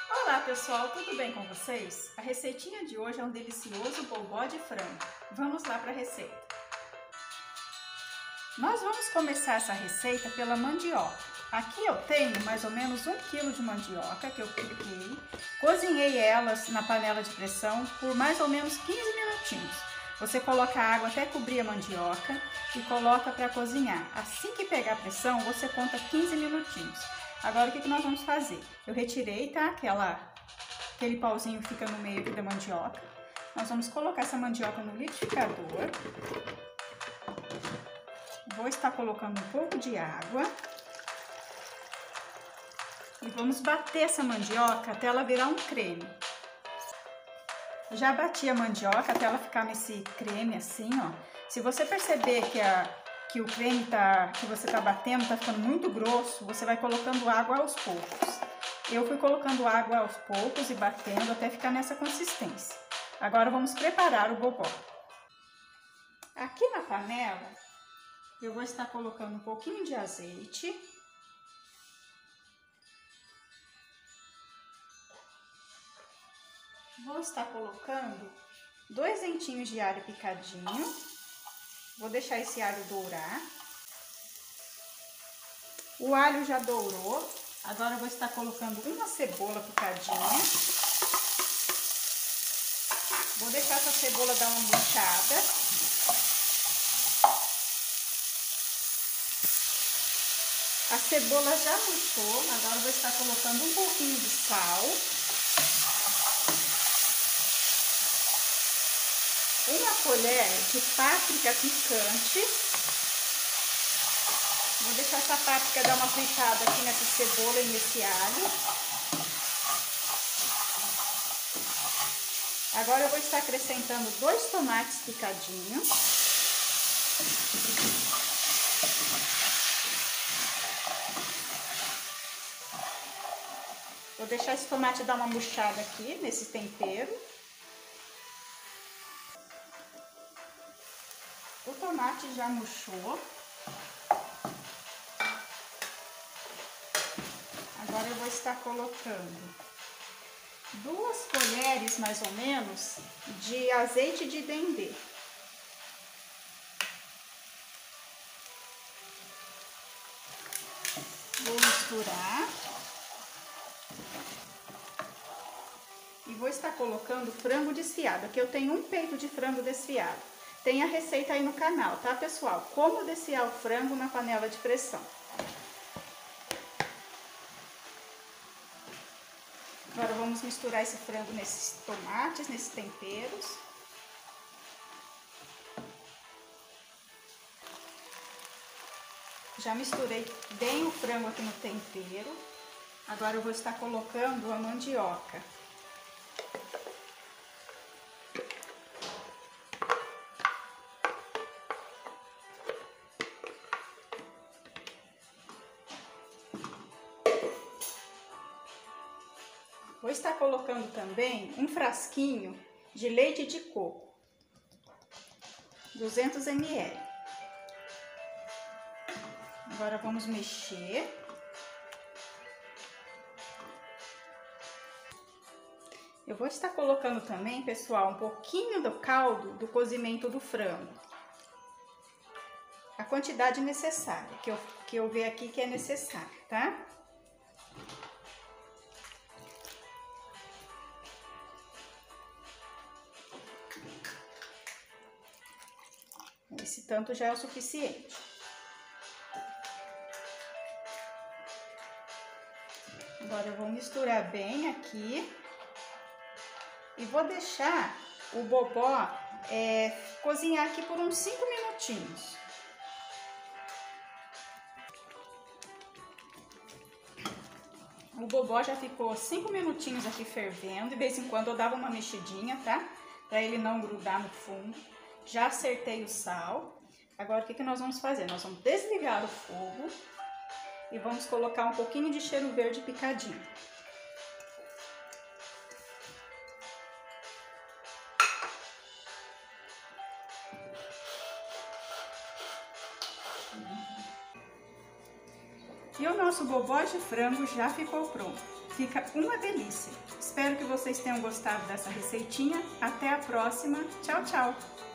Olá pessoal, tudo bem com vocês? A receitinha de hoje é um delicioso bobó de frango. Vamos lá para a receita. Nós vamos começar essa receita pela mandioca. Aqui eu tenho mais ou menos 1 kg de mandioca que eu piquei. Cozinhei elas na panela de pressão por mais ou menos 15 minutinhos. Você coloca a água até cobrir a mandioca e coloca para cozinhar. Assim que pegar a pressão, você conta 15 minutinhos. Agora o que nós vamos fazer? Eu retirei, tá? Aquele pauzinho que fica no meio aqui da mandioca. Nós vamos colocar essa mandioca no liquidificador. Vou estar colocando um pouco de água. E vamos bater essa mandioca até ela virar um creme. Eu já bati a mandioca até ela ficar nesse creme assim, ó. Se você perceber que o creme que você tá batendo tá ficando muito grosso, você vai colocando água aos poucos. Eu fui colocando água aos poucos e batendo até ficar nessa consistência. Agora vamos preparar o bobó. Aqui na panela, eu vou estar colocando um pouquinho de azeite. Vou estar colocando 2 dentinhos de alho picadinho. Vou deixar esse alho dourar. O alho já dourou. Agora eu vou estar colocando uma cebola picadinha. Vou deixar essa cebola dar uma murchada. A cebola já murchou. Agora eu vou estar colocando um pouquinho de sal. Uma colher de páprica picante. Vou deixar essa páprica dar uma fritada aqui nessa cebola e nesse alho. Agora eu vou estar acrescentando 2 tomates picadinhos. Vou deixar esse tomate dar uma murchada aqui nesse tempero. O tomate já murchou. Agora eu vou estar colocando 2 colheres mais ou menos de azeite de dendê. Vou misturar. E vou estar colocando frango desfiado. Aqui eu tenho um peito de frango desfiado. Tem a receita aí no canal, tá, pessoal? Como desfiar o frango na panela de pressão. Agora vamos misturar esse frango nesses tomates, nesses temperos. Já misturei bem o frango aqui no tempero. Agora eu vou estar colocando a mandioca. Vou estar colocando também um frasquinho de leite de coco, 200 ml. Agora vamos mexer. Eu vou estar colocando também, pessoal, um pouquinho do caldo do cozimento do frango. A quantidade necessária, que eu ver aqui que é necessária, tá? Esse tanto já é o suficiente. Agora eu vou misturar bem aqui e vou deixar o bobó cozinhar aqui por uns 5 minutinhos. O bobó já ficou 5 minutinhos aqui fervendo, de vez em quando eu dava uma mexidinha, tá? Pra ele não grudar no fundo. Já acertei o sal. Agora o que nós vamos fazer? Nós vamos desligar o fogo e vamos colocar um pouquinho de cheiro verde picadinho. E o o nosso bobó de frango já ficou pronto. Fica uma delícia. Espero que vocês tenham gostado dessa receitinha. Até a próxima. Tchau, tchau!